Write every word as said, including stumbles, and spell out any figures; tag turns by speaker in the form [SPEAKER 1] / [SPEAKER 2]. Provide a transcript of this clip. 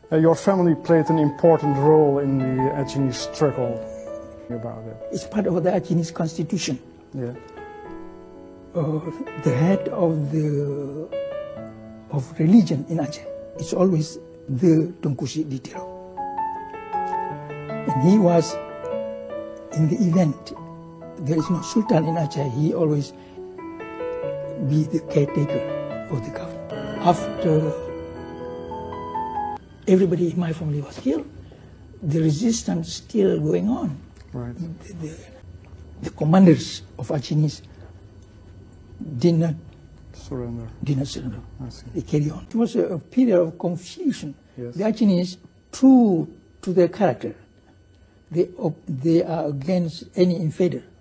[SPEAKER 1] Uh, your family played an important role in the Achinese struggle about it.
[SPEAKER 2] It's part of the Achinese constitution.
[SPEAKER 1] Yeah.
[SPEAKER 2] Uh, the head of the of religion in Aceh is always the Tunku Syed Ditiro. And he was in the event. There is no sultan in Aceh. He always be the caretaker of the government. After everybody in my family was killed, the resistance still going on.
[SPEAKER 1] Right.
[SPEAKER 2] The, the, the commanders of Achinese did not
[SPEAKER 1] surrender.
[SPEAKER 2] Did not surrender.
[SPEAKER 1] I see.
[SPEAKER 2] They carry on. It was a, a period of confusion.
[SPEAKER 1] Yes.
[SPEAKER 2] The Achinese, true to their character, they they are against any invader.